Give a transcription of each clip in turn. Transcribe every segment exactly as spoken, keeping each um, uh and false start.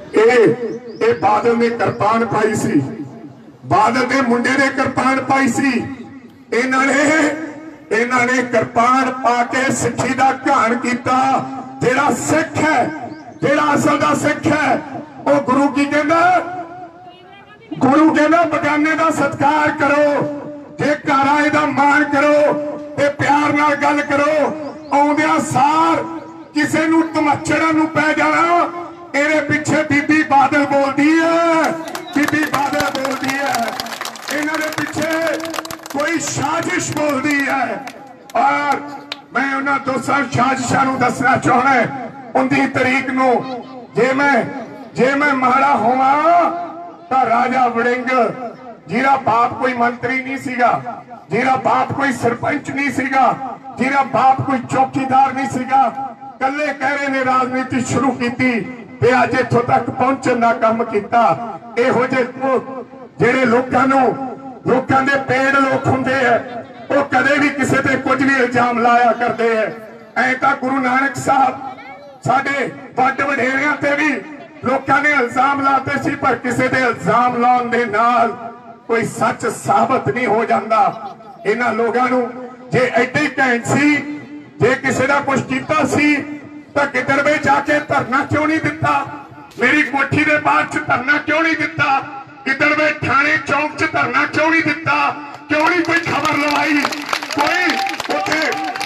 ਇਹ ਬਾਦਲ ने किरपान पाई सी, बादल के मुंडे ने किरपान पाई सी। इन्हां ने इन्हां ने किरपान पा के सिक्खी दा घाण कीता। जेड़ा सिख है, जेड़ा असल दा सिख है, वो गुरु की कहंदा, गुरु कहंदा बगाने दा सत्कार करो, जे घर आए दा मान करो, ते प्यार नाल गल करो। आउंदियां सार किसे नूं तमच्चड़ां नूं पै जाना, इहदे पिछे बीबी बादल बोलदी है, बीबी बादल बोलदी है। इन्हां दे पिछे कोई साजिश बोलदी है। और मैं उन्हां दोस्तां साजिशां नूं दसना चाहुंदा उन्नीस तरीक नूं जे मैं जे मैं माड़ा होवां तां राजा वड़िंग जिहदा बाप कोई मंत्री नहीं सीगा, जिहदा बाप कोई सरपंच नहीं सीगा, जिहदा बाप कोई चौकीदार नहीं सीगा, कल्ले कहरे ने राजनीति शुरू की ते अज इत्थों तक पहुंचण दा काम कीता। इहो जिहे जिहड़े लोकां नूं लोकां दे पेड़ लोक हुंदे है, वो कदे भी किसी ते कुछ भी इल्जाम लाया करते हैं। ऐ तां गुरु नानक साहब साडे वड्ड वडेरियां ते भी लोकां ने इल्जाम लाते सी, पर किसी दे इल्जाम लाउण दे नाल कोई सच साबित नहीं हो जाता। इन्हां लोगां नूं जे एडे घैंट सी, जे किसी दा कुछ कीता सी तां गिदड़वे जाके धरना क्यों नहीं दिता? मेरी कोठी दे बाहर च धरना क्यों नहीं दिता? गिदड़वे थाने चौक च धरना क्यों नहीं दिता? क्यों नहीं कोई खबर लवाई? कोई उथे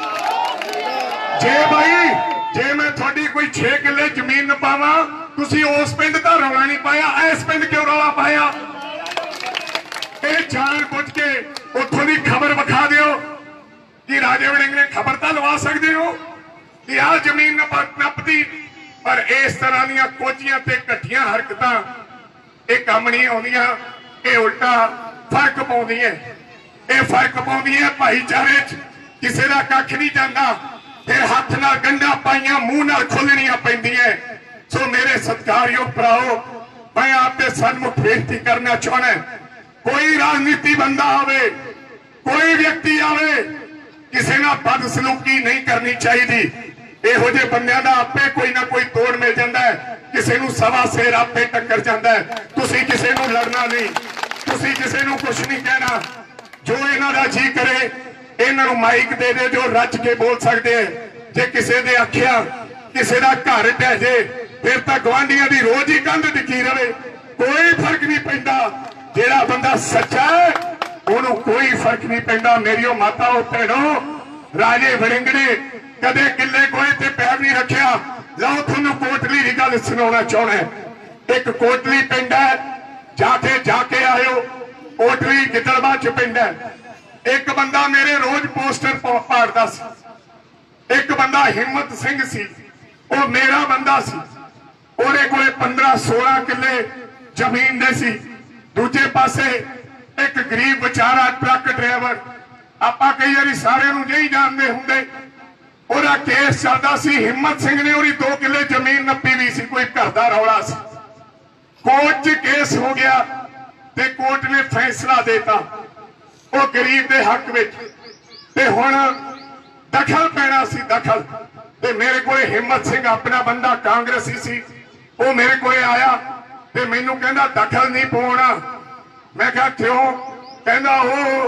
जे भाई जे मैं थोड़ी कोई छे किले जमीन न पावा, तुसी उस पिंड दा रौला नहीं पाया, इस पिंड क्यों रौला पाया? ये जान बुझ के उथों दी खबर विखा दिओ कि राजे वड़िंग ने खबर तां लवा सकदे हो कि आ जमीन नपदी, पर इस तरह दियां कोचियां ते घटियां हरकतां ये काम नहीं आउंदियां। ये उल्टा फर्क पाउंदियां, ये फर्क पाउंदियां भाईचारे च। किसी दा कख नहीं जांदा, फिर हथ नाल गंढां पाइयां मूंह नाल खोलणियां पैंदियां। सो मेरे सत्कारयोग भराओ, मैं आपके सन्मुख बेनती करना चाहना, कोई राजनीति बंदा आवे, कोई व्यक्ति आवे, किसी ना बदसलूकी नहीं करनी चाहिए। इहो जे बंदियां दा आपे कोई ना कोई तोड़ मिल जाता है, किसी नूं सवा शेर आपे टक्कर जाता है। तुसीं किसी नूं लड़ना नहीं, तुसीं किसी नूं कुछ नहीं कहना। जो इन्हां दा जी करे इन्हां नूं माइक दे दे, जो रच के बोल सकते हैं। जे किसी दे आखिया किसी दा घर ढह जे, फिर तां गवांढियां दी रोज ही कंध टिकी रहे, कोई फर्क नहीं पैंदा। जेड़ा बंदा सच्चा है उन्होंने कोई फर्क नहीं पैंदा। मेरियो माताओ भैणों, राजे वड़िंग ने कदे किले कोई ते पैर नहीं रखिया। लो तुहानूं कोटली की गल सुनाउणा चाहुंदा। एक कोटली पिंड है, जाके जाके आयो। कोटली गिदड़बाह च पिंड है। एक बंदा मेरे रोज पोस्टर पाड़दा सी, एक बंदा हिम्मत सिंह सी, वो मेरा बंदा सी। ਉਹਦੇ ਕੋਲੇ पंद्रह सोलह किले जमीन दे सी। दूजे पासे एक गरीब बेचारा ट्रक ड्राइवर, आपां कई वारी सारे नूं नहीं जानते हुंदे, ओहदा केस चलदा सी। हिम्मत सिंह ने ओहदी दो किले जमीन नप्पी भी सी, कोई घर दा रौला सी। कोर्ट च केस हो गया ते कोर्ट ने फैसला देता वो गरीब के हक विच, ते हुण दखल पैना सी दखल। ते मेरे को हिम्मत सिंह अपना बंदा कांग्रेसी सी, वो मेरे को आया ते मैनू कहंदा दखल नहीं पाउणा। मैं कहा क्यों? कहंदा वो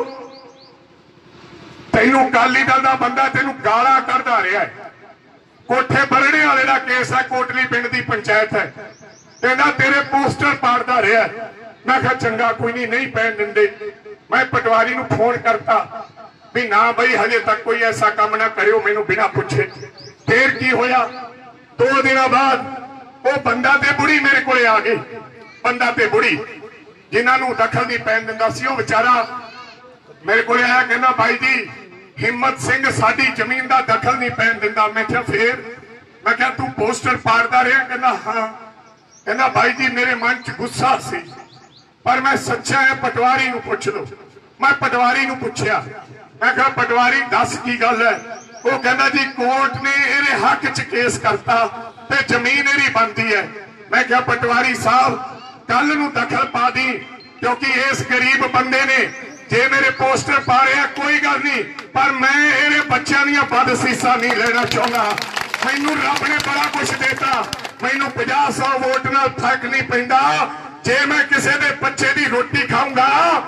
तैनू अकाली दल दा बंदा तेनू गालां कढदा रहा है, कोठे बरणे वाले दा केस है, कोटली पिंड दी पंचायत है, कहंदा तेरे पोस्टर पाड़दा रहा है। मैं कहा चंगा कोई नहीं, नहीं पैन दिंदे। मैं पटवारी नू फोन करता भी ना बई हजे तक कोई ऐसा काम ना करियो मैनू बिना पुछे। फिर की होया, दो दिन बाद वो बंदा ते बुढ़ी मेरे को आ गई। बंदा ते बुढ़ी जिन्होंने दखल नहीं पैन दिंदा सी, वो बेचारा मेरे को आया, कहना भाई जी हिम्मत सिंह साडी जमीन का दखल नहीं पैन दिंदा। मैं क्या फिर? मैं क्या तू पोस्टर पाड़दा रहा? कहना हाँ। कहना भाई जी मेरे मन च गुस्सा सी, पर मैं सच्चा है, पटवारी नू पुछ लो। मैं पटवारी नू पुछया, मैं कहा पटवारी दस की गल है? वो कहना जी कोर्ट ने इहदे हक च केस करता ते जमीन इहदी बनती है। मैं क्या पटवारी साहब कल नू दखल पा दी, क्योंकि इस गरीब बंदे ने जे मेरे पोस्टर पा रहे कोई गल नहीं, पर मैं इहदे बच्चों दी बदसीसा नहीं लेना चाहता। मैनू रब ने बड़ा कुछ देता, मैनू पचास सौ वोट नाल फर्क नहीं पैंदा। जे मैं किसी दे बच्चे दी रोटी खाऊंगा,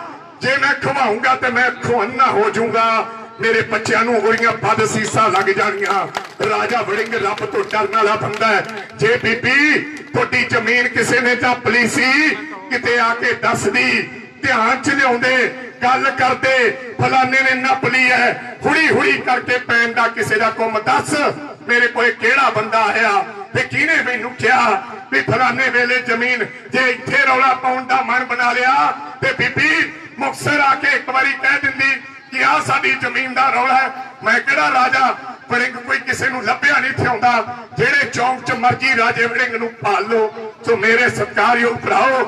जे मैं खवाऊंगा तो मैं खुआना हो जाऊंगा, मेरे बच्चों नूं गोलियां बद सीसा लग जानियां। राजा वड़िंग रब तो डरन वाला बंदा है। जे बीबी तुहाडी जमीन किसी ने झप ली सी, किते आके दस दी, ध्यान च लियाउंदे, गल करदे फलाने ने नप ली है, हुड़ी हुड़ी करके पैन दा किसी दा कुम दस मेरे कोई केड़ा बंदा आया ते किने मैनू कहा भी फलाने वेले जमीन जे इत्थे रौला पाउण दा मन बना लिया ते बीबी मुक्तसर आके एक बारी कह दिंदी कि आ साडी जमीन दा रौला है। मैं केड़ा राजा वड़िंग कोई किसी नूं लभ्या नहीं थे आउंदा, जेड़े चौंक च मर्जी राजे वड़िंग नूं पाल लो। सो मेरे सत्कारयोग भराओ,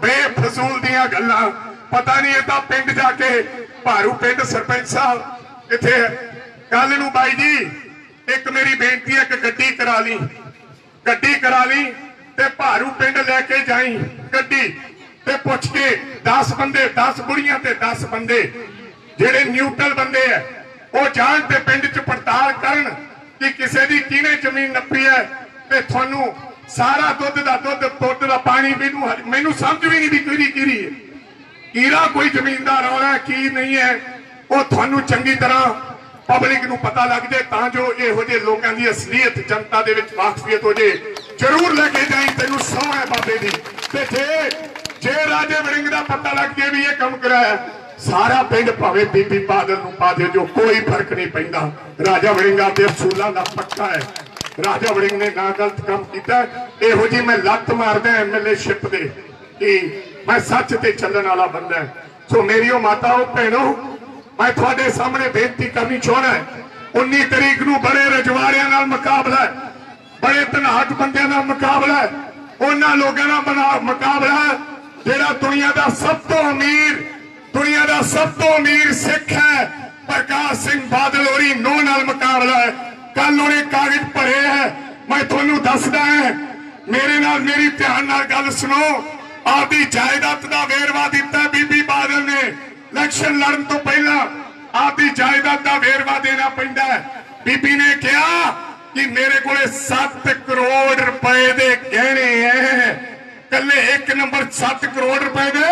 बेफजूल दियां गल्लां पता नहीं, इह तां पिंड जाके भारू पिंड सरपंच साहब इत्थे कल नूं बाई जी एक मेरी बेनती है कि गड्डी करा ली, गड्डी करा ली ते भारू पिंड लैके जाई गड्डी ते पुछ के दस बंदे दस बुढ़ियां ते दस बंदे जेड़े न्यूट्रल बंदे है वो जान ते पिंड च पड़ताल करन कि किसी दी किने जमीन नपी है ते थानू सारा दुध दा दुध दुध दा पानी मैनू मैनू समझ भी नहीं भी किहड़ी किहड़ी है, कीरा कोई जमीन दा रौला की नहीं है, वो थानू चंगी तरह पब्लिक नूं पता लग जाए तां जो इहो जिहे लोकां दी असलीयत जनता दे विच वाकफियत हो जाए। जरूर लेके जाई, तैनूं सौं है बाबे दी। ते जे जे राजे वड़िंग दा पता लग जाए भी ये काम कराया, सारा पिंड भावे बीबी बादल नूं पा दे, जो कोई फर्क नहीं पैंदा। राजा वड़िंग दे असूलां दा पक्का है, राजा वड़िंग ने ना गलत काम कीता। इहो जी मैं लत्त मारदा एमएलए शिप दे कि मैं सच ते चलण वाला बंदा। सो मेरियो माताओ भैणों, मैं थोड़े सामने बेनती करनी चाहना है, उन्नी तरीक नूं बड़े रजवाड़ियां नाल मुकाबला है, बड़े धनाट बंदियां नाल मुकाबला है, उन्हां लोगां नाल मुकाबला है जिहड़ा दुनिया दा सब तो अमीर दुनिया दा सब तो अमीर सिख है प्रकाश सिंह बादल होरी नौ नाल मुकाबला है। कल उन्हें कागज भरे है, मैं तुहानूं दसदा है, मेरे नाल मेरी ध्यान नाल गल सुनो। आपकी जायदाद का वेरवा दिता बीबी बादल ने, इलेक्शन लड़न तो पहला आपकी जायदाद का वेरवा देना पैंदा है। बीबी ने कहा कि मेरे को सत्त करोड़ रुपए दे गहने हैं, कले एक नंबर सत्त करोड़ रुपए दे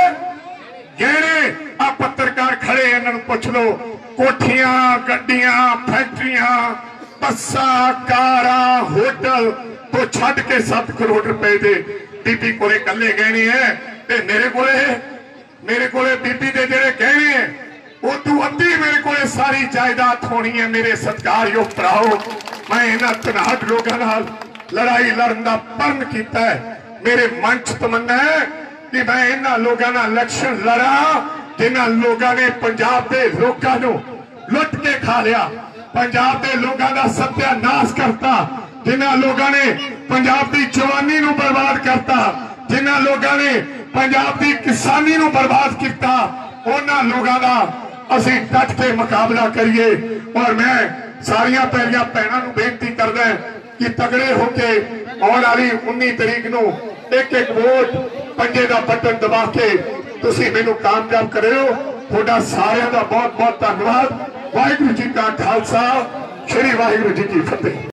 गहने। आ पत्रकार खड़े इन्होंने पूछ लो, कोठियां गड्डियां फैक्ट्रियां बसा कारा होटल तो छड़ के सत्त करोड़ रुपए दे बीबी को कले गहने है। ते मेरे को मेरे को बीबी दे जेड़े गहने है उदू अद्धी मेरे को सारी जायदाद होनी है। मेरे सत्कारयोग भराओ, मैं इन्हां धनाट लोगों नाल लड़ाई लड़न दा प्रण कीता है। मेरे मन च तमन्ना है कि मैं इन्हां लोगों नाल इलेक्शन लड़ा जिन्हां लोगों ने पंजाब के लोगों नूं लुट के खा लिया, पंजाब के लोगों का सत्यानाश करता, जिन्हां लोगों ने पंजाब की जवानी नूं बर्बाद करता, जिन्हां लोगों ने पंजाब की किसानी नूं बर्बाद किया, उन्हां लोगों का असीं डट के मुकाबला करिए। और मैं सारिया पैरिया भैणां नूं बेनती करदा कि तगड़े होके आने वाली उन्नी तरीक नूं एक एक वोट पंजे का बटन दबा के तुसीं मैनूं कामयाब करियो। तुहाडा सारियां दा बहुत बहुत धन्नवाद। वाहिगुरू जी का खालसा, श्री वाहिगुरू जी की फतेह।